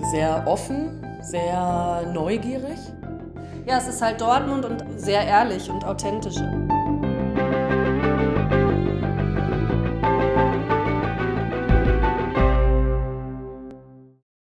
Sehr offen, sehr neugierig. Ja, es ist halt Dortmund und sehr ehrlich und authentisch.